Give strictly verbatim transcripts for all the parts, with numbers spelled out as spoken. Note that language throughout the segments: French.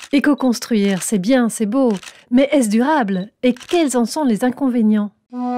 Éco-construire, c'est bien, c'est beau, mais est-ce durable? Et quels en sont les inconvénients?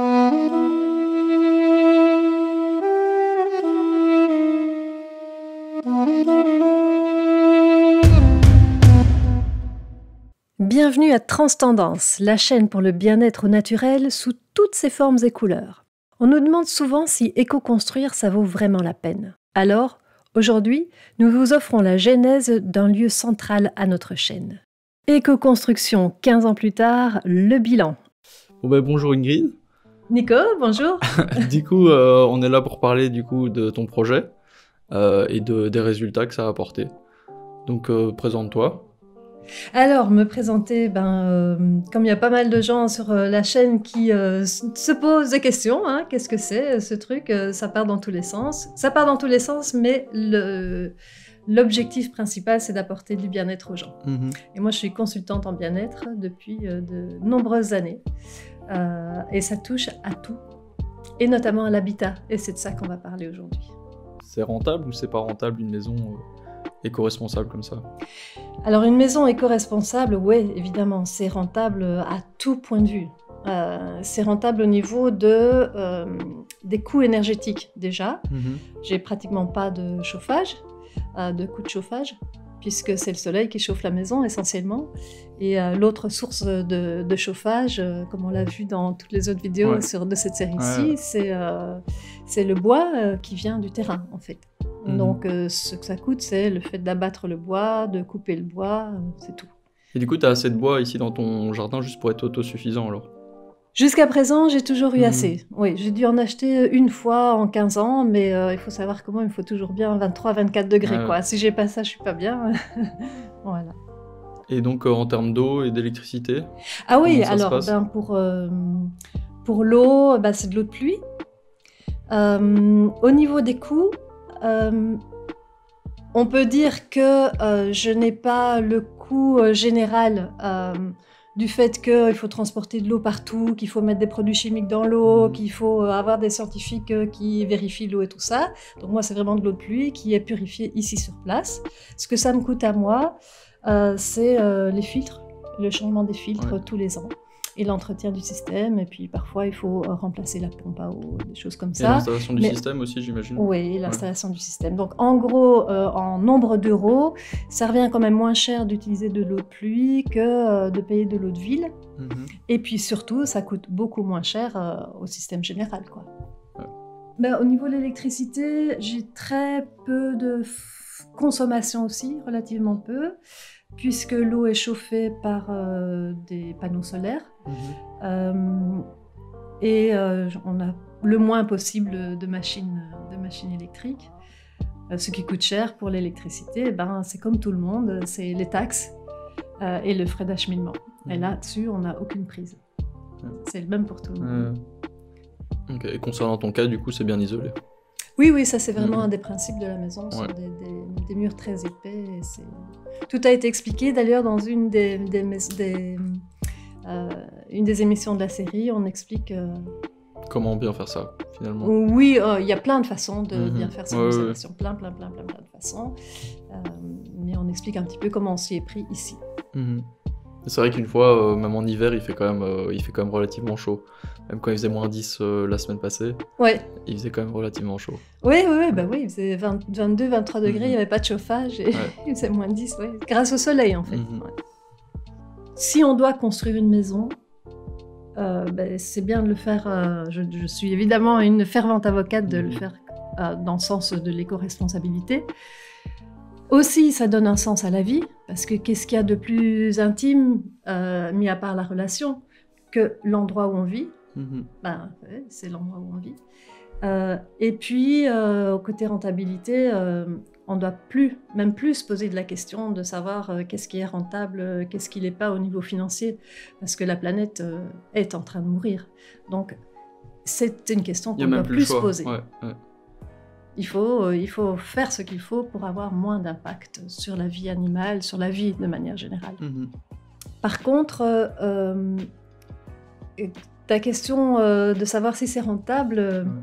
Bienvenue à Transtendance, la chaîne pour le bien-être au naturel sous toutes ses formes et couleurs. On nous demande souvent si éco-construire ça vaut vraiment la peine. Alors, aujourd'hui, nous vous offrons la genèse d'un lieu central à notre chaîne. Éco-construction, quinze ans plus tard, le bilan. Bon bah, bonjour Ingrid. Nico, bonjour. Du coup, euh, on est là pour parler du coup de ton projet euh, et de, des résultats que ça a apporté. Donc, euh, présente-toi. Alors, me présenter, ben, euh, comme il y a pas mal de gens sur euh, la chaîne qui euh, se posent des questions, hein, qu'est-ce que c'est ce truc? euh, Ça part dans tous les sens. Ça part dans tous les sens, mais le, l'objectif principal, c'est d'apporter du bien-être aux gens. Mmh. Et moi, je suis consultante en bien-être depuis euh, de nombreuses années. Euh, et ça touche à tout, et notamment à l'habitat. Et c'est de ça qu'on va parler aujourd'hui. C'est rentable ou c'est pas rentable une maison euh, éco-responsable comme ça? Alors une maison éco-responsable, oui, évidemment, c'est rentable à tout point de vue. Euh, c'est rentable au niveau de, euh, des coûts énergétiques déjà. Mmh. J'ai pratiquement pas de chauffage, euh, de coûts de chauffage, puisque c'est le soleil qui chauffe la maison essentiellement. Et euh, l'autre source de, de chauffage, euh, comme on l'a vu dans toutes les autres vidéos Ouais. sur, de cette série-ci, Ouais. c'est euh, c'est le bois euh, qui vient du terrain en fait. Mhm. Donc euh, ce que ça coûte, c'est le fait d'abattre le bois, de couper le bois, euh, c'est tout. Et du coup, t'as assez de bois ici dans ton jardin juste pour être autosuffisant alors? Jusqu'à présent, j'ai toujours eu Mhm. assez. Oui, j'ai dû en acheter une fois en quinze ans, mais euh, il faut savoir comment il me faut toujours bien vingt-trois à vingt-quatre degrés. Ouais. Quoi. Si j'ai pas ça, je suis pas bien. Voilà. Et donc, euh, en termes d'eau et d'électricité? Ah oui, Comment ça se alors passe ben, pour, euh, pour l'eau, ben, c'est de l'eau de pluie. Euh, au niveau des coûts, euh, on peut dire que euh, je n'ai pas le coût euh, général euh, du fait qu'il faut transporter de l'eau partout, qu'il faut mettre des produits chimiques dans l'eau, Mhm. qu'il faut avoir des scientifiques euh, qui vérifient l'eau et tout ça. Donc moi, c'est vraiment de l'eau de pluie qui est purifiée ici sur place. Ce que ça me coûte à moi, euh, c'est euh, les filtres, le changement des filtres Ouais. tous les ans. Et l'entretien du système, et puis parfois il faut euh, remplacer la pompe à eau, des choses comme Et ça. l'installation du Mais- système aussi, j'imagine? Oui, l'installation du système. Donc en gros, euh, en nombre d'euros, ça revient quand même moins cher d'utiliser de l'eau de pluie que euh, de payer de l'eau de ville. Mhm. Et puis surtout, ça coûte beaucoup moins cher euh, au système général, quoi. Ouais. Ben, au niveau de l'électricité, j'ai très peu de f- consommation aussi, relativement peu, puisque l'eau est chauffée par euh, des panneaux solaires. Mhm. Euh, et euh, on a le moins possible de machines, de machines électriques. Euh, ce qui coûte cher pour l'électricité, eh ben, c'est comme tout le monde, c'est les taxes euh, et le frais d'acheminement. Et Mhm. là-dessus, on n'a aucune prise. Ouais. C'est le même pour tout le monde. Euh, ok. Et concernant ton cas, du coup, c'est bien isolé? Oui, oui, ça c'est vraiment Mhm. un des principes de la maison, ce Ouais. sont des, des- des murs très épais. Et c'est- tout a été expliqué d'ailleurs dans une des, des, mais- des, euh, une des émissions de la série, on explique... euh, Comment bien faire ça, finalement? Oui, euh, il y a plein de façons de Mhm. bien faire son Ouais, ouais, isolation, plein, plein, plein, plein, plein de façons. Euh, mais on explique un petit peu comment on s'y est pris ici. Mhm. C'est vrai qu'une fois, euh, même en hiver, il fait quand même, euh, il fait quand même relativement chaud. Même quand il faisait moins dix euh, la semaine passée, Ouais. il faisait quand même relativement chaud. Oui, oui, oui, bah oui, il faisait vingt, vingt-deux, vingt-trois degrés, il Mhm. n'y avait pas de chauffage et Ouais. il faisait moins de dix, ouais, grâce au soleil en fait. Mhm. Ouais. Si on doit construire une maison, euh, ben, c'est bien de le faire. euh, je, je suis évidemment une fervente avocate de le Mhm. faire euh, dans le sens de l'éco-responsabilité. Aussi, ça donne un sens à la vie, parce que qu'est-ce qu'il y a de plus intime, euh, mis à part la relation, que l'endroit où on vit? Mhm. Ben, ouais, c'est l'endroit où on vit. Euh, et puis, euh, au côté rentabilité, euh, on ne doit plus, même plus se poser de la question de savoir euh, qu'est-ce qui est rentable, euh, qu'est-ce qui l'est pas au niveau financier, parce que la planète euh, est en train de mourir. Donc, c'est une question Il qu'on y a ne même doit plus plus le se choix. poser. Ouais, ouais. Il faut, euh, il faut faire ce qu'il faut pour avoir moins d'impact sur la vie animale, sur la vie de manière générale. Mhm. Par contre, euh, euh, ta question euh, de savoir si c'est rentable, euh, Ouais.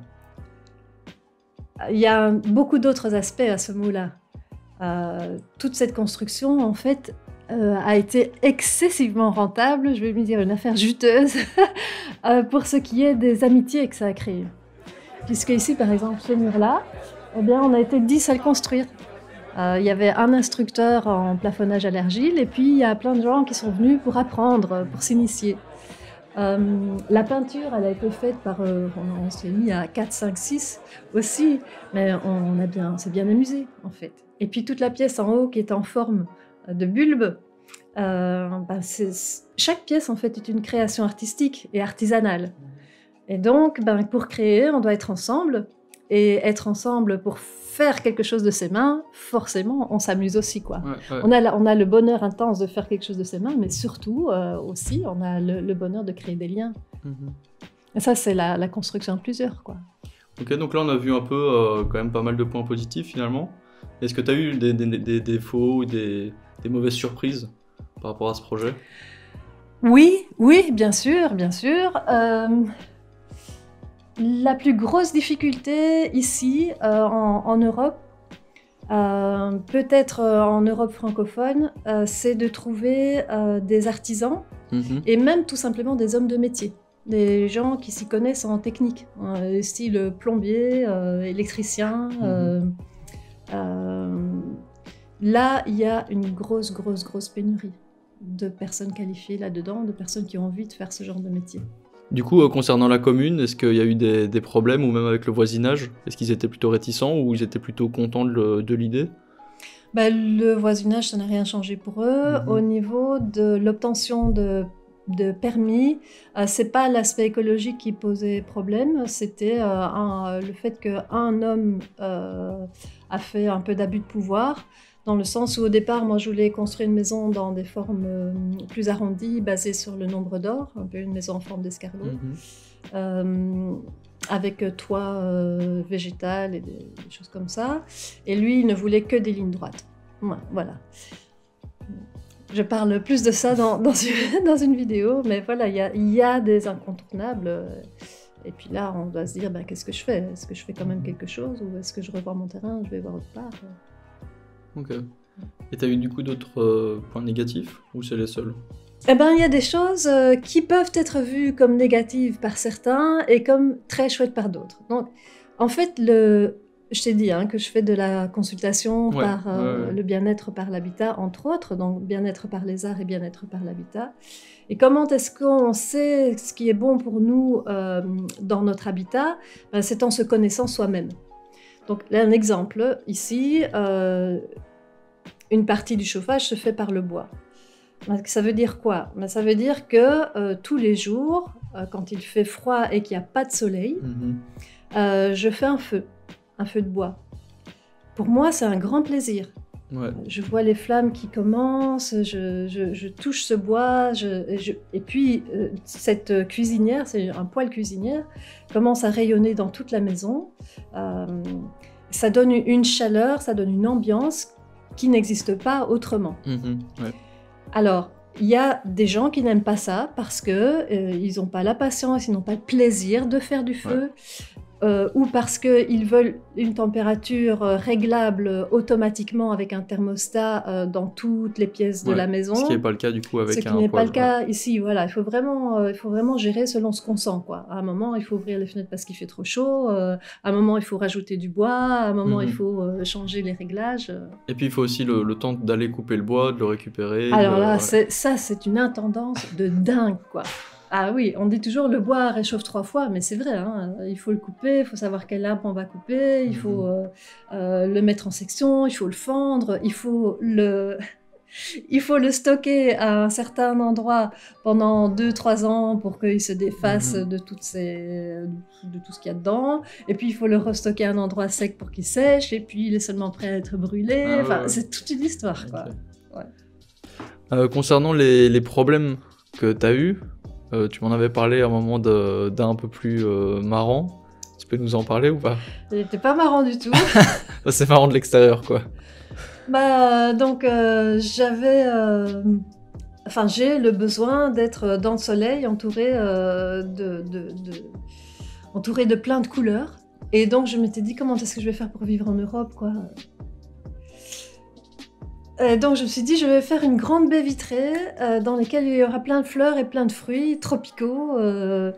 il y a beaucoup d'autres aspects à ce mot-là. Euh, toute cette construction, en fait, euh, a été excessivement rentable, je vais me dire une affaire juteuse, euh, pour ce qui est des amitiés que ça a créé. Puisque ici, par exemple, ce mur-là, eh bien, on a été dix à le construire. Euh, il y avait un instructeur en plafonnage à l'argile, et puis il y a plein de gens qui sont venus pour apprendre, pour s'initier. Euh, la peinture, elle a été faite par, euh, on, on s'est mis à quatre, cinq, six aussi, mais on, a bien, on s'est bien amusé en fait. Et puis toute la pièce en haut qui est en forme de bulbe, euh, ben c'est, chaque pièce en fait est une création artistique et artisanale. Et donc, ben, pour créer, on doit être ensemble, et être ensemble pour faire quelque chose de ses mains, forcément, on s'amuse aussi, quoi. Ouais, ouais. On a, on a le bonheur intense de faire quelque chose de ses mains, mais surtout, euh, aussi, on a le, le bonheur de créer des liens. Mm-hmm. Et ça, c'est la, la construction à plusieurs, quoi. Ok, donc là, on a vu un peu, euh, quand même, pas mal de points positifs, finalement. Est-ce que tu as eu des, des, des défauts ou des, des mauvaises surprises par rapport à ce projet? Oui, oui, bien sûr, bien sûr. Euh... La plus grosse difficulté ici, euh, en, en Europe, euh, peut-être euh, en Europe francophone, euh, c'est de trouver euh, des artisans mmh. et même tout simplement des hommes de métier, des gens qui s'y connaissent en technique, euh, style plombier, euh, électricien. Mmh. Euh, euh, là, il y a une grosse, grosse, grosse pénurie de personnes qualifiées là-dedans, de personnes qui ont envie de faire ce genre de métier. Du coup, euh, concernant la commune, est-ce qu'il y a eu des, des problèmes, ou même avec le voisinage? Est-ce qu'ils étaient plutôt réticents ou ils étaient plutôt contents de, le, de l'idée? Bah, le voisinage, ça n'a rien changé pour eux. Mmh. Au niveau de l'obtention de, de permis, euh, c'est pas l'aspect écologique qui posait problème, c'était euh, un, le fait qu'un homme euh, a fait un peu d'abus de pouvoir. Dans le sens où au départ, moi je voulais construire une maison dans des formes euh, plus arrondies, basées sur le nombre d'or, un peu une maison en forme d'escargot, mmh. euh, avec toit euh, végétal et des, des choses comme ça. Et lui, il ne voulait que des lignes droites. Ouais, voilà. Je parle plus de ça dans, dans, une, dans une vidéo, mais voilà, il y a, y a des incontournables. Et puis là, on doit se dire, ben, qu'est-ce que je fais? Est-ce que je fais quand même quelque chose ou est-ce que je revends mon terrain, je vais voir autre part? Ok. Et t'as eu du coup d'autres euh, points négatifs ou c'est les seuls? Eh ben, il y a des choses euh, qui peuvent être vues comme négatives par certains et comme très chouettes par d'autres. Donc, en fait, le... je t'ai dit hein, que je fais de la consultation ouais, par euh, ouais, ouais. le bien-être par l'habitat, entre autres, donc bien-être par les arts et bien-être par l'habitat. Et comment est-ce qu'on sait ce qui est bon pour nous euh, dans notre habitat? Ben, c'est en se connaissant soi-même. Donc, là, un exemple, ici, euh, une partie du chauffage se fait par le bois. Ça veut dire quoi? Ça veut dire que euh, tous les jours, euh, quand il fait froid et qu'il n'y a pas de soleil, mm-hmm. euh, je fais un feu, un feu de bois. Pour moi, c'est un grand plaisir. Ouais. Je vois les flammes qui commencent, je, je, je touche ce bois, je, je, et puis euh, cette cuisinière, c'est un poêle cuisinière, commence à rayonner dans toute la maison. Euh, ça donne une chaleur, ça donne une ambiance qui n'existe pas autrement. Mmh, ouais. Alors, il y a des gens qui n'aiment pas ça parce qu'ils euh, n'ont pas la patience, ils n'ont pas le plaisir de faire du feu. Ouais. Euh, ou parce qu'ils veulent une température euh, réglable automatiquement avec un thermostat euh, dans toutes les pièces de ouais, la maison. Ce qui n'est pas le cas du coup avec un Ce qui n'est pas le cas ouais. ici. Voilà, il faut vraiment, euh, il faut vraiment gérer selon ce qu'on sent, quoi. À un moment, il faut ouvrir les fenêtres parce qu'il fait trop chaud. Euh, à un moment, il faut rajouter du bois. À un moment, mm-hmm. il faut euh, changer les réglages. Et puis, il faut aussi le, le temps d'aller couper le bois, de le récupérer. Alors de... là, ouais. c'est, ça, c'est une intendance de dingue, quoi. Ah oui, on dit toujours le bois réchauffe trois fois, mais c'est vrai, hein, il faut le couper, il faut savoir quel arbre on va couper, il faut euh, euh, le mettre en section, il faut le fendre, il faut le, il faut le stocker à un certain endroit pendant deux trois ans pour qu'il se défasse mmh. de, toutes ces, de tout ce qu'il y a dedans, et puis il faut le restocker à un endroit sec pour qu'il sèche, et puis il est seulement prêt à être brûlé, ah, enfin, ouais. c'est toute une histoire, quoi. Okay. Ouais. Euh, concernant les, les problèmes que tu as eus, Euh, tu m'en avais parlé à un moment de, d'un un peu plus euh, marrant. Tu peux nous en parler ou pas? Il n'était pas marrant du tout. C'est marrant de l'extérieur, quoi. Bah, donc, euh, j'avais... Euh... Enfin, j'ai le besoin d'être dans le soleil, entouré, euh, de, de, de... entouré de plein de couleurs. Et donc, je m'étais dit, comment est-ce que je vais faire pour vivre en Europe, quoi? Euh, donc je me suis dit, je vais faire une grande baie vitrée euh, dans laquelle il y aura plein de fleurs et plein de fruits tropicaux. Euh...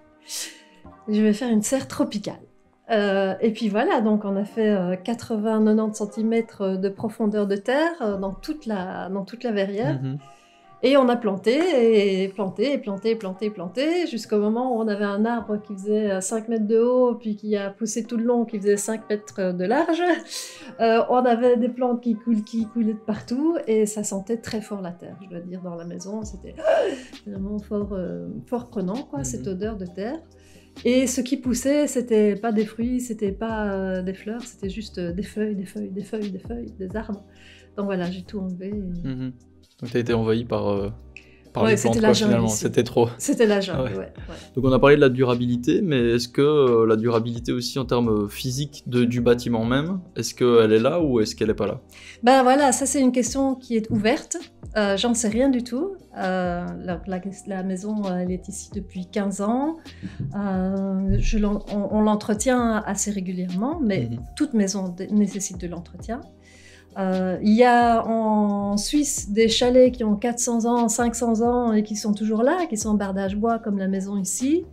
Je vais faire une serre tropicale. Euh, et puis voilà, donc on a fait euh, quatre-vingts à quatre-vingt-dix centimètres de profondeur de terre euh, dans, toute la, dans toute la verrière. Mmh. Et on a planté, et planté, et planté, et planté, et planté, jusqu'au moment où on avait un arbre qui faisait cinq mètres de haut, puis qui a poussé tout le long, qui faisait cinq mètres de large. Euh, on avait des plantes qui, coulent, qui coulaient de partout, et ça sentait très fort la terre, je dois dire, dans la maison. C'était vraiment fort, euh, fort prenant, quoi, mmh. cette odeur de terre. Et ce qui poussait, c'était pas des fruits, c'était pas euh, des fleurs, c'était juste des feuilles, des feuilles, des feuilles, des feuilles, des arbres. Donc voilà, j'ai tout enlevé. Et... Mmh. Donc tu as été envahi par, euh, par ouais, les plantes, quoi, finalement. C'était trop. C'était la jungle, ah ouais. ouais, ouais. Donc on a parlé de la durabilité, mais est-ce que euh, la durabilité aussi en termes physiques de, du bâtiment même, est-ce qu'elle est là ou est-ce qu'elle n'est pas là? Ben voilà, ça c'est une question qui est ouverte. Euh, j'en sais rien du tout. Euh, la, la, la maison, elle est ici depuis quinze ans. Euh, je on, on l'entretient assez régulièrement, mais mmh. toute maison nécessite de l'entretien. Euh, il y a en Suisse des chalets qui ont quatre cents ans, cinq cents ans et qui sont toujours là, qui sont en bardage bois comme la maison ici.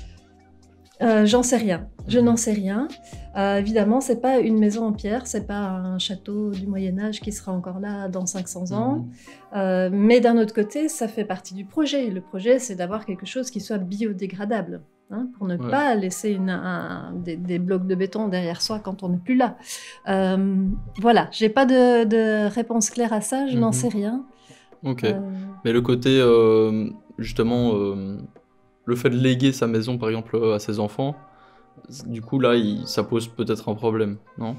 Euh, j'en sais rien, je n'en sais rien. Euh, évidemment, c'est pas une maison en pierre, c'est pas un château du Moyen-Âge qui sera encore là dans cinq cents ans. Mmh. Euh, mais d'un autre côté, ça fait partie du projet. Le projet, c'est d'avoir quelque chose qui soit biodégradable. Hein, pour ne ouais. pas laisser une, un, des, des blocs de béton derrière soi quand on n'est plus là. Euh, voilà, j'ai pas de, de réponse claire à ça, je mmh. n'en sais rien. Ok, euh... mais le côté, euh, justement, euh, le fait de léguer sa maison, par exemple, à ses enfants, du coup, là, il, ça pose peut-être un problème, non?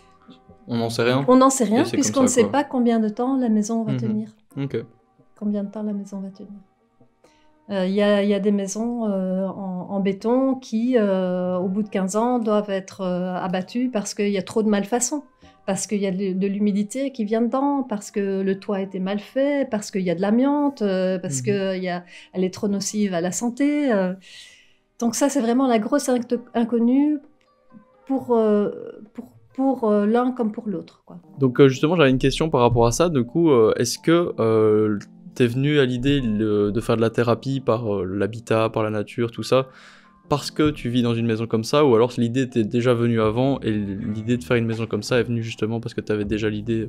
On n'en sait rien? On n'en sait rien, puisqu'on ne sait quoi. pas combien de temps la maison va mmh. tenir. Ok. Combien de temps la maison va tenir. Il euh, y, y a des maisons euh, en, en béton qui, euh, au bout de quinze ans, doivent être euh, abattues parce qu'il y a trop de malfaçons, parce qu'il y a de, de l'humidité qui vient dedans, parce que le toit a été mal fait, parce qu'il y a de l'amiante, euh, parce mmh. qu'elle est trop nocive à la santé. Euh. Donc ça, c'est vraiment la grosse inconnue pour, euh, pour, pour euh, l'un comme pour l'autre. Donc euh, justement, j'avais une question par rapport à ça. Du coup, euh, est-ce que... Euh, t'es venu à l'idée de faire de la thérapie par euh, l'habitat, par la nature, tout ça, parce que tu vis dans une maison comme ça, ou alors l'idée était déjà venue avant, et l'idée de faire une maison comme ça est venue justement parce que tu avais déjà l'idée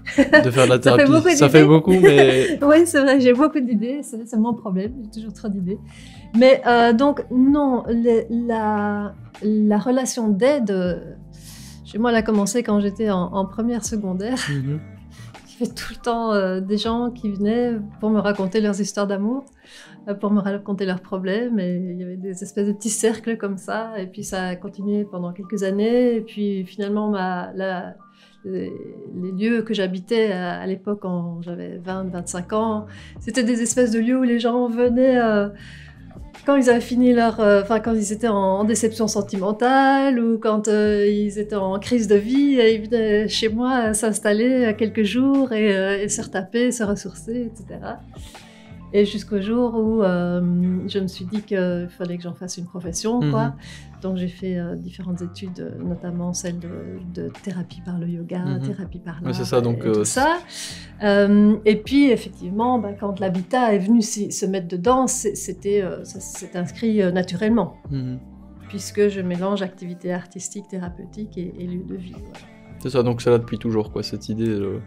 de faire de la thérapie. Ça fait beaucoup, ça fait beaucoup mais... Oui, c'est vrai, j'ai beaucoup d'idées, c'est mon problème, j'ai toujours trop d'idées. Mais euh, donc, non, les, la, la relation d'aide, chez moi, elle a commencé quand j'étais en, en première secondaire. Mm-hmm. Il y avait tout le temps euh, des gens qui venaient pour me raconter leurs histoires d'amour, euh, pour me raconter leurs problèmes, et il y avait des espèces de petits cercles comme ça, et puis ça a continué pendant quelques années, et puis finalement, ma, la, les, les lieux que j'habitais à, à l'époque, quand j'avais vingt à vingt-cinq ans, c'était des espèces de lieux où les gens venaient... Euh, quand ils avaient fini leur... Enfin, euh, quand ils étaient en, en déception sentimentale ou quand euh, ils étaient en crise de vie, ils venaient chez moi s'installer quelques jours et, euh, et se retaper, se ressourcer, et cetera. Et jusqu'au jour où euh, je me suis dit qu'il fallait que j'en fasse une profession, quoi. Mm-hmm. Donc j'ai fait euh, différentes études, notamment celle de, de thérapie par le yoga, mm-hmm. thérapie par l'art, ouais, c'est ça, donc, et euh, tout ça. Euh, et puis effectivement, bah, quand l'habitat est venu si, se mettre dedans, c'était, euh, ça s'est inscrit euh, naturellement, mm-hmm. puisque je mélange activité artistique, thérapeutique et, et lieu de vie. Voilà. C'est ça, donc c'est là depuis toujours, quoi, cette idée... Euh...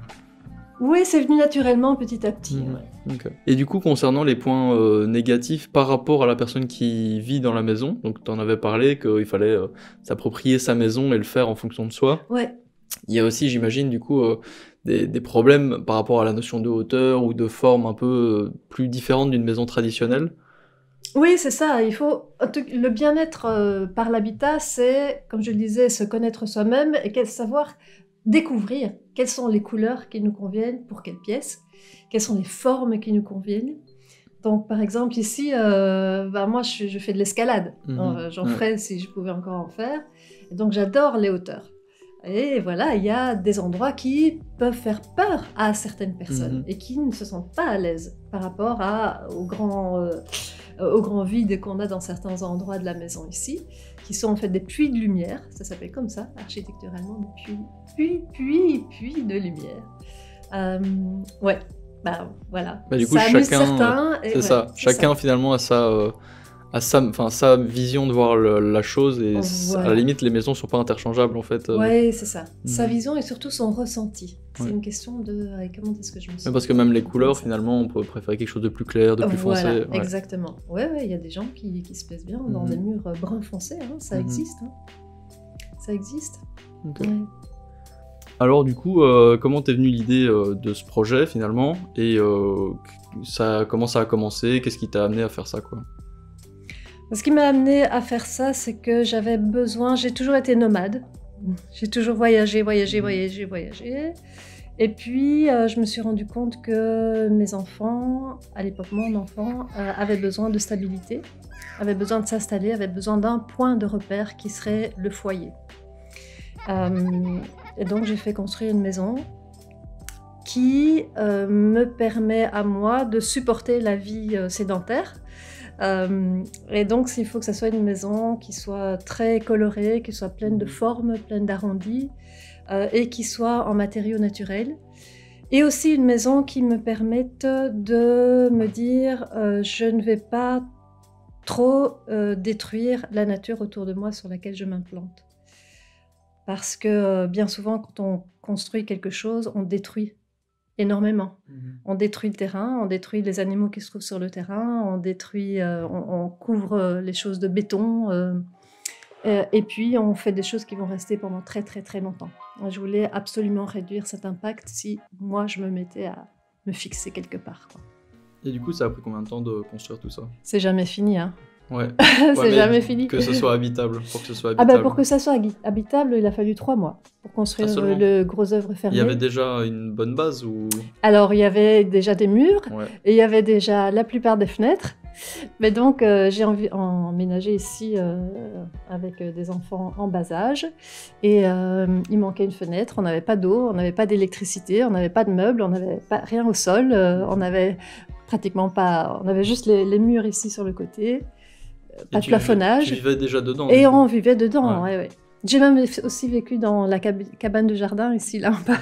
Oui, c'est venu naturellement petit à petit. Mmh. Ouais. Okay. Et du coup, concernant les points euh, négatifs par rapport à la personne qui vit dans la maison, donc tu en avais parlé qu'il fallait euh, s'approprier sa maison et le faire en fonction de soi. Ouais. Il y a aussi, j'imagine, du coup, euh, des, des problèmes par rapport à la notion de hauteur ou de forme un peu euh, plus différente d'une maison traditionnelle. Oui, c'est ça. Il faut le bien-être euh, par l'habitat, c'est, comme je le disais, se connaître soi-même et savoir découvrir quelles sont les couleurs qui nous conviennent pour quelle pièce, quelles sont les formes qui nous conviennent. Donc, par exemple, ici, euh, bah, moi, je, je fais de l'escalade. Mmh. J'en ouais. ferais si je pouvais encore en faire. Et donc, j'adore les hauteurs. Et voilà, il y a des endroits qui peuvent faire peur à certaines personnes mmh. et qui ne se sentent pas à l'aise par rapport à, au, grand, euh, au grand vide qu'on a dans certains endroits de la maison ici, qui sont en fait des puits de lumière, ça s'appelle comme ça, architecturalement, des puits, puits, puits, puits de lumière. Euh, ouais, bah voilà. Bah, du coup, ça amuse chacun, certains. c'est ouais, ça. Chacun ça. Finalement a sa, euh, a sa, enfin sa vision de voir le, la chose et voilà. À la limite, les maisons sont pas interchangeables en fait. Euh... Ouais, c'est ça. Mmh. Sa vision et surtout son ressenti. C'est ouais. une question de euh, comment est-ce que je me sens. Ouais, parce que même les couleurs, finalement, on peut préférer quelque chose de plus clair, de plus voilà, foncé. Ouais. Exactement. Ouais, ouais, il y a des gens qui, qui se plaisent bien mmh. dans des murs brun foncé. Hein, ça mmh. existe. Hein. Ça existe. Okay. Ouais. Alors du coup, euh, comment t'es venue l'idée euh, de ce projet finalement et euh, ça, comment ça a commencé? Qu'est-ce qui t'a amené à faire ça quoi? Ce qui m'a amené à faire ça, c'est que j'avais besoin. J'ai toujours été nomade. J'ai toujours voyagé, voyagé, voyagé, voyagé. Et puis, euh, je me suis rendu compte que mes enfants, à l'époque mon enfant, euh, avaient besoin de stabilité, avaient besoin de s'installer, avaient besoin d'un point de repère qui serait le foyer. Euh, et donc j'ai fait construire une maison qui euh, me permet à moi de supporter la vie euh, sédentaire. Euh, et donc il faut que ça soit une maison qui soit très colorée, qui soit pleine de formes, pleine d'arrondis euh, et qui soit en matériaux naturels. Et aussi une maison qui me permette de me dire euh, je ne vais pas trop euh, détruire la nature autour de moi sur laquelle je m'implante. Parce que bien souvent, quand on construit quelque chose, on détruit énormément. Mmh. On détruit le terrain, on détruit les animaux qui se trouvent sur le terrain, on détruit, euh, on, on couvre les choses de béton, euh, euh, et puis on fait des choses qui vont rester pendant très très très longtemps. Je voulais absolument réduire cet impact si moi je me mettais à me fixer quelque part, quoi. Et du coup, ça a pris combien de temps de construire tout ça? C'est jamais fini, hein. Ouais. c'est ouais, jamais fini. Que ce soit habitable, pour que ce soit habitable. Ah bah pour que ça soit habitable, il a fallu trois mois pour construire ah, le gros œuvre fermé. Il y avait déjà une bonne base ou... Alors il y avait déjà des murs, ouais. Et il y avait déjà la plupart des fenêtres. Mais donc euh, j'ai emménagé ici euh, avec des enfants en bas âge et euh, il manquait une fenêtre, on n'avait pas d'eau, on n'avait pas d'électricité, on n'avait pas de meubles, on n'avait pas rien au sol, euh, on avait pratiquement pas, on avait juste les, les murs ici sur le côté. Pas de plafonnage. Tu vivais déjà dedans. Et on vivait dedans, ouais. Ouais, ouais. J'ai même aussi vécu dans la cab cabane de jardin, ici, là, en bas.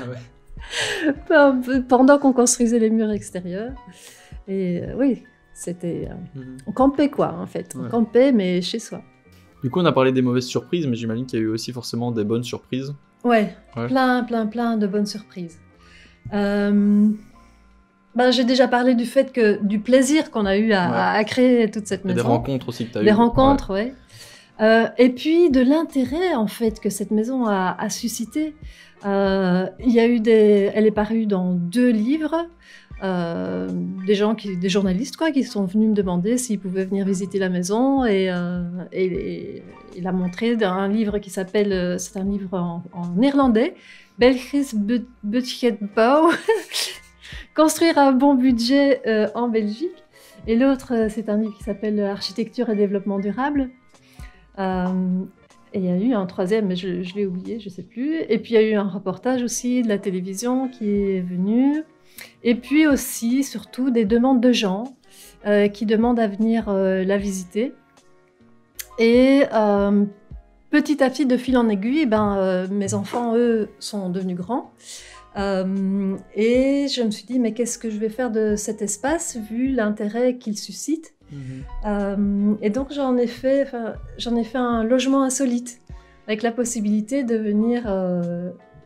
Ah ouais. Pendant qu'on construisait les murs extérieurs. Et euh, oui, c'était... Euh, mm-hmm. On campait, quoi, en fait. Ouais. On campait, mais chez soi. Du coup, on a parlé des mauvaises surprises, mais j'imagine qu'il y a eu aussi forcément des bonnes surprises. Ouais, ouais. plein, plein, plein de bonnes surprises. Euh... Ben, j'ai déjà parlé du fait que du plaisir qu'on a eu à, ouais. à créer toute cette maison. Et des rencontres aussi que tu as eues. Des rencontres, ouais. ouais. Euh, et puis de l'intérêt en fait que cette maison a, a suscité. Euh, il y a eu des, elle est parue dans deux livres. Euh, des gens qui, des journalistes quoi, qui sont venus me demander s'ils pouvaient venir visiter la maison et, euh, et, et il a montré un livre qui s'appelle, c'est un livre en, en néerlandais, Belgisch Budgetbouw. Construire un bon budget euh, en Belgique. Et l'autre, euh, c'est un livre qui s'appelle Architecture et développement durable. Euh, et il y a eu un troisième, mais je, je l'ai oublié, je ne sais plus. Et puis il y a eu un reportage aussi de la télévision qui est venu. Et puis aussi, surtout, des demandes de gens euh, qui demandent à venir euh, la visiter. Et euh, petit à petit, de fil en aiguille, ben, euh, mes enfants, eux, sont devenus grands. Euh, et je me suis dit, mais qu'est-ce que je vais faire de cet espace vu l'intérêt qu'il suscite? Mmh. Euh, et donc j'en ai fait, j'en ai fait un logement insolite avec la possibilité de venir euh,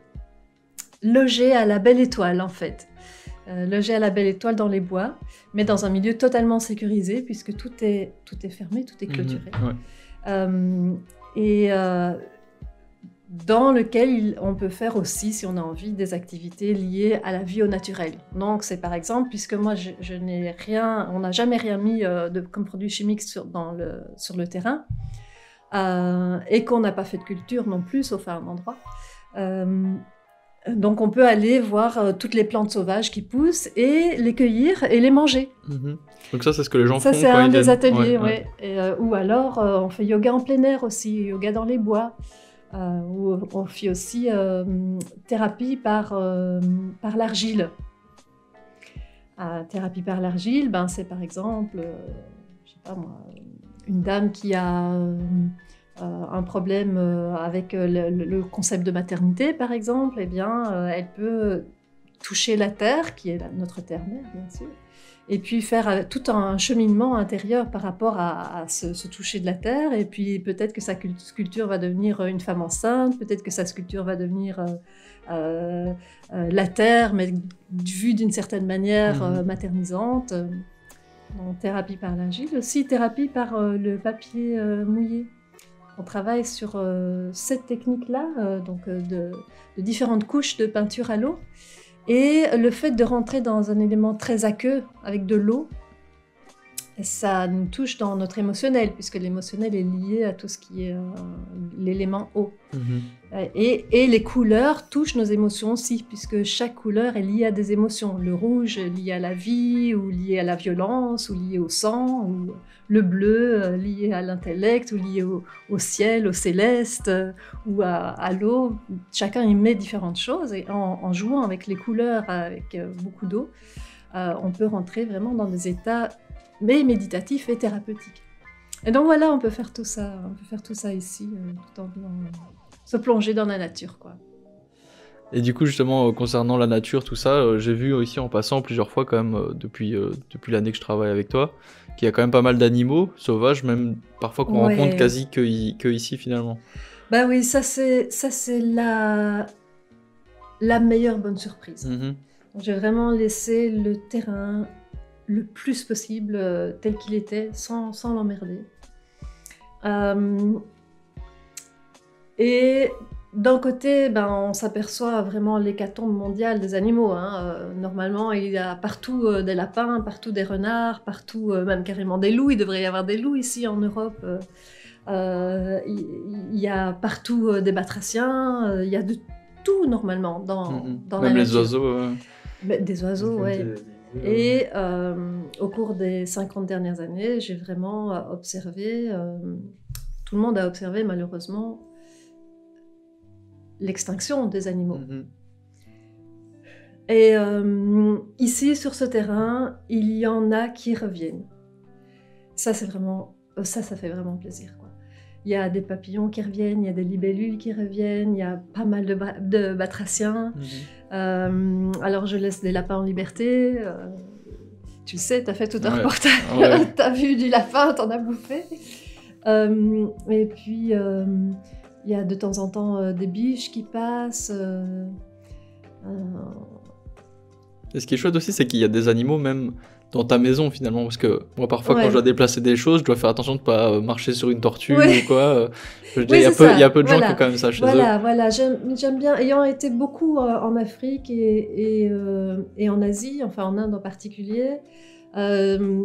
loger à la Belle Étoile en fait. Euh, loger à la Belle Étoile dans les bois, mais dans un milieu totalement sécurisé puisque tout est, tout est fermé, tout est clôturé. Mmh, ouais. euh, et euh, dans lequel on peut faire aussi, si on a envie, des activités liées à la vie au naturel. Donc c'est par exemple, puisque moi je, je n'ai rien, on n'a jamais rien mis euh, de, comme produit chimique sur, dans le, sur le terrain, euh, et qu'on n'a pas fait de culture non plus, sauf à un endroit. Euh, donc on peut aller voir euh, toutes les plantes sauvages qui poussent et les cueillir et les manger. Mmh. Donc ça c'est ce que les gens ça, font. Ça c'est quand un ils des viennent. ateliers, ouais, ouais. Ouais. Et, euh, ou alors euh, on fait yoga en plein air aussi, yoga dans les bois. Euh, où on fait aussi euh, thérapie par, euh, par l'argile. Euh, thérapie par l'argile, ben, c'est par exemple, euh, je sais pas moi, une dame qui a euh, un problème avec le, le concept de maternité, par exemple, eh bien, euh, elle peut toucher la terre, qui est la, notre terre-mère, bien sûr, et puis faire euh, tout un cheminement intérieur par rapport à, à ce, ce toucher de la terre, et puis peut-être que sa sculpture va devenir une femme enceinte, peut-être que sa sculpture va devenir euh, euh, euh, la terre, mais vue d'une certaine manière euh, maternisante. Donc, thérapie par l'argile, aussi thérapie par euh, le papier euh, mouillé. On travaille sur euh, cette technique-là, euh, donc euh, de, de différentes couches de peinture à l'eau. Et le fait de rentrer dans un élément très aqueux avec de l'eau, ça nous touche dans notre émotionnel, puisque l'émotionnel est lié à tout ce qui est euh, l'élément eau. Mmh. Et, et les couleurs touchent nos émotions aussi, puisque chaque couleur est liée à des émotions. Le rouge est lié à la vie, ou lié à la violence, ou lié au sang, ou le bleu euh, lié à l'intellect, ou lié au, au ciel, au céleste, euh, ou à, à l'eau. Chacun y met différentes choses, et en, en jouant avec les couleurs, avec euh, beaucoup d'eau, euh, on peut rentrer vraiment dans des états mais méditatifs et thérapeutiques. Et donc voilà, on peut faire tout ça, on peut faire tout ça ici, euh, tout en euh, se plonger dans la nature, quoi. Et du coup, justement, euh, concernant la nature, tout ça, euh, j'ai vu aussi en passant plusieurs fois quand même, euh, depuis, euh, depuis l'année que je travaille avec toi, qu'il y a quand même pas mal d'animaux sauvages, même parfois qu'on ouais. rencontre quasi que, y, que ici finalement. Bah oui, ça c'est, ça c'est la, la meilleure bonne surprise. Mm-hmm. J'ai vraiment laissé le terrain le plus possible euh, tel qu'il était, sans, sans l'emmerder. Euh, et d'un côté, ben, on s'aperçoit vraiment l'hécatombe mondiale des animaux. Hein. Euh, normalement, il y a partout euh, des lapins, partout des renards, partout euh, même carrément des loups. Il devrait y avoir des loups ici en Europe. Euh, euh, il, il y a partout euh, des batraciens. Euh, il y a de tout normalement dans, mmh, dans même la les oiseaux. Euh... Mais, des oiseaux, oui. Ouais. Et euh, au cours des cinquante dernières années, j'ai vraiment observé, euh, tout le monde a observé malheureusement, l'extinction des animaux. Mmh. Et euh, ici, sur ce terrain, il y en a qui reviennent. Ça, c'est vraiment, ça, ça fait vraiment plaisir, quoi. Il y a des papillons qui reviennent, il y a des libellules qui reviennent, il y a pas mal de, ba- de batraciens. Mmh. Euh, alors, je laisse des lapins en liberté. Euh, tu le sais, tu as fait tout un ouais. reportage. Ouais. Tu as vu du lapin, tu en as bouffé. Euh, et puis, il euh, y a de temps en temps euh, des biches qui passent. Euh, euh... Et ce qui est chouette aussi, c'est qu'il y a des animaux même dans ta maison finalement, parce que moi parfois ouais. quand je dois déplacer des choses, je dois faire attention de ne pas marcher sur une tortue ouais. ou quoi. Je veux dire, il oui, y, y a peu de voilà. gens qui ont quand même ça chez voilà, eux. Voilà, voilà, j'aime, j'aime bien, ayant été beaucoup euh, en Afrique et, et, euh, et en Asie, enfin en Inde en particulier, euh,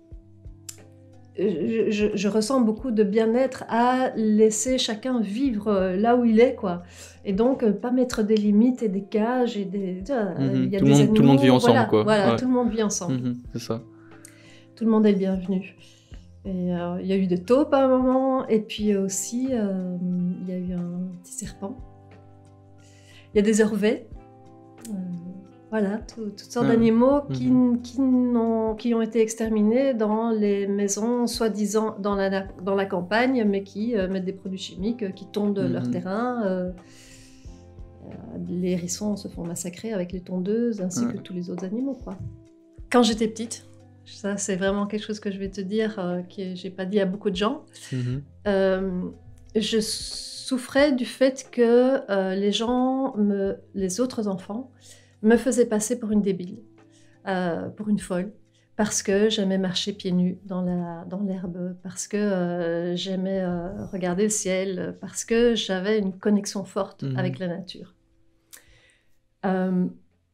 je, je, je ressens beaucoup de bien-être à laisser chacun vivre là où il est, quoi. Et donc, euh, pas mettre des limites et des cages et des... Tu vois, mmh, y a tout, des le monde, animaux, tout le monde vit ensemble, voilà, quoi. Voilà, ouais. tout le monde vit ensemble. Mmh, c'est ça. Tout le monde est le bienvenu. Et euh, il y a eu des taupes à un moment, et puis aussi, euh, il y a eu un petit serpent. Il y a des orvets. Euh, voilà, tout, toutes sortes mmh. d'animaux qui, mmh. qui, n'ont, qui ont été exterminés dans les maisons, soi-disant dans la, dans la campagne, mais qui euh, mettent des produits chimiques, euh, qui tondent mmh. leur terrain. Euh, Les hérissons se font massacrer avec les tondeuses, ainsi ouais. que tous les autres animaux, quoi. Quand j'étais petite, ça c'est vraiment quelque chose que je vais te dire, euh, que j'ai pas dit à beaucoup de gens, mm-hmm. euh, je souffrais du fait que euh, les gens, me, les autres enfants, me faisaient passer pour une débile, euh, pour une folle, parce que j'aimais marcher pieds nus dans, la, dans l'herbe, parce que euh, j'aimais euh, regarder le ciel, parce que j'avais une connexion forte mm-hmm. avec la nature. Euh,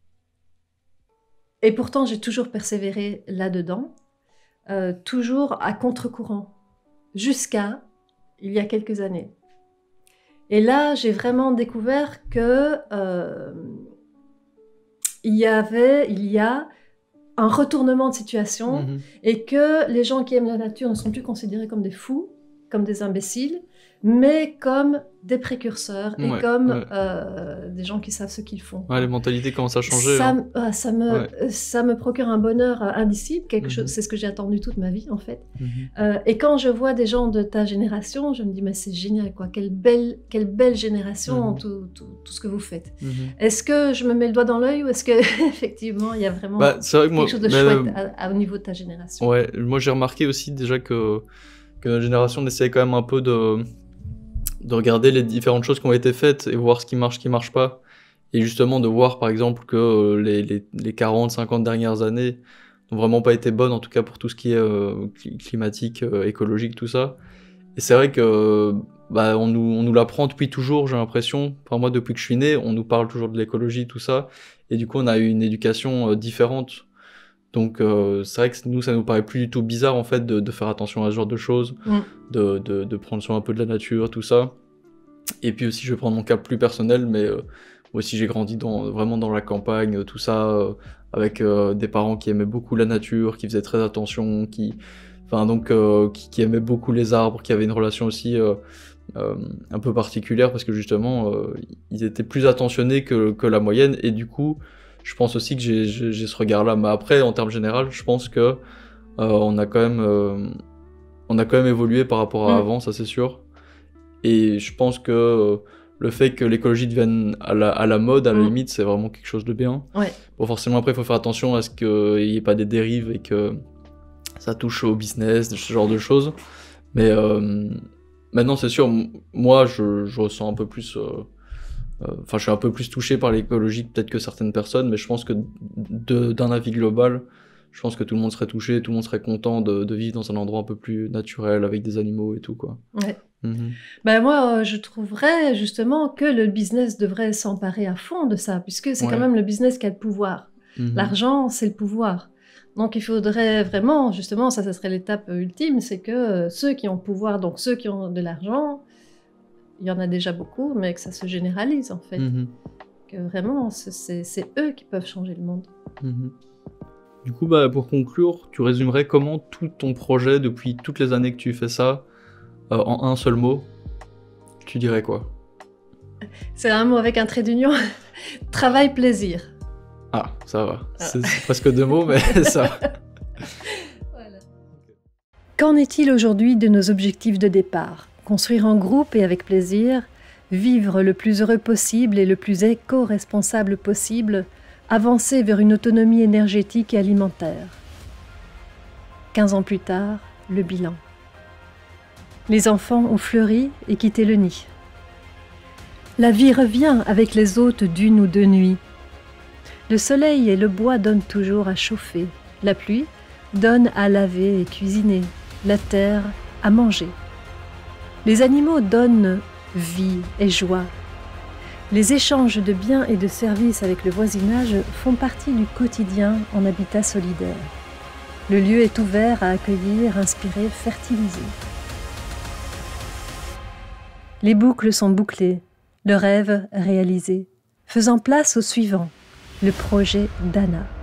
et pourtant, j'ai toujours persévéré là-dedans, euh, toujours à contre-courant, jusqu'à il y a quelques années. Et là, j'ai vraiment découvert que euh, il y avait, il y a un retournement de situation mmh. et que les gens qui aiment la nature ne sont plus considérés comme des fous, comme des imbéciles, mais comme des précurseurs et Ouais, comme ouais. euh, des gens qui savent ce qu'ils font. Ouais, les mentalités commencent à changer. Ça, hein. m- ah, ça, me, Ouais. ça me procure un bonheur euh, indicible, quelque Mhm. chose, c'est ce que j'ai attendu toute ma vie en fait. Mhm. Euh, et quand je vois des gens de ta génération, je me dis mais c'est génial quoi, quelle belle, quelle belle génération, Mhm. tout, tout, tout ce que vous faites. Mhm. Est-ce que je me mets le doigt dans l'œil ou est-ce que effectivement il y a vraiment Bah, c'est vrai que moi, quelque chose de mais, chouette euh, à- à- au niveau de ta génération? ouais, moi j'ai remarqué aussi déjà que, que notre génération on essaie quand même un peu de, de regarder les différentes choses qui ont été faites et voir ce qui marche, ce qui marche pas. Et justement de voir par exemple que euh, les, les, les quarante, cinquante dernières années n'ont vraiment pas été bonnes, en tout cas pour tout ce qui est euh, cli- climatique, euh, écologique, tout ça. Et c'est vrai que bah, on nous, on nous l'apprend depuis toujours, j'ai l'impression. Enfin, moi, depuis que je suis né, on nous parle toujours de l'écologie, tout ça. Et du coup, on a eu une éducation euh, différente. Donc, euh, c'est vrai que nous, ça nous paraît plus du tout bizarre, en fait, de, de faire attention à ce genre de choses, Mm. de, de, de prendre soin un peu de la nature, tout ça. Et puis aussi, je vais prendre mon cas plus personnel, mais euh, moi aussi, j'ai grandi dans, vraiment dans la campagne, tout ça, euh, avec euh, des parents qui aimaient beaucoup la nature, qui faisaient très attention, qui, enfin, donc, euh, qui, qui aimaient beaucoup les arbres, qui avaient une relation aussi euh, euh, un peu particulière, parce que justement, euh, ils étaient plus attentionnés que, que la moyenne, et du coup, je pense aussi que j'ai, j'ai, j'ai ce regard-là. Mais après, en termes général, je pense que euh, on a quand même, euh, on a quand même évolué par rapport à Mm. avant, ça c'est sûr. Et je pense que euh, le fait que l'écologie devienne à la, à la mode, à la Mm. limite, c'est vraiment quelque chose de bien. Ouais. Bon, forcément, après, il faut faire attention à ce qu'il n'y ait pas des dérives et que ça touche au business, ce genre de choses. Mais euh, maintenant, c'est sûr, m- moi, je, je ressens un peu plus... euh, euh, Enfin, je suis un peu plus touché par l'écologie peut-être que certaines personnes, mais je pense que de- d'un avis global, je pense que tout le monde serait touché, tout le monde serait content de, de vivre dans un endroit un peu plus naturel, avec des animaux et tout, quoi. Ouais. Mhm. Ben moi, euh, je trouverais justement que le business devrait s'emparer à fond de ça, puisque c'est Ouais. quand même le business qui a le pouvoir. Mhm. L'argent, c'est le pouvoir. Donc il faudrait vraiment, justement, ça, ça serait l'étape euh, ultime, c'est que euh, ceux qui ont le pouvoir, donc ceux qui ont de l'argent, il y en a déjà beaucoup, mais que ça se généralise en fait. Mhm. Que vraiment, c'est- c'est c'est eux qui peuvent changer le monde. Mhm. Du coup, bah, pour conclure, tu résumerais comment tout ton projet, depuis toutes les années que tu fais ça, euh, en un seul mot, tu dirais quoi? C'est un mot avec un trait d'union. Travail, plaisir. Ah, ça va. C'est c'est presque deux mots, mais ça va. Voilà. Qu'en est-il aujourd'hui de nos objectifs de départ? Construire en groupe et avec plaisir, vivre le plus heureux possible et le plus éco-responsable possible, avancer vers une autonomie énergétique et alimentaire. Quinze ans plus tard, le bilan. Les enfants ont fleuri et quitté le nid. La vie revient avec les hôtes d'une ou deux nuits. Le soleil et le bois donnent toujours à chauffer. La pluie donne à laver et cuisiner. La terre à manger. Les animaux donnent vie et joie. Les échanges de biens et de services avec le voisinage font partie du quotidien en habitat solidaire. Le lieu est ouvert à accueillir, inspirer, fertiliser. Les boucles sont bouclées, le rêve réalisé, faisant place au suivant, le projet d'Anna.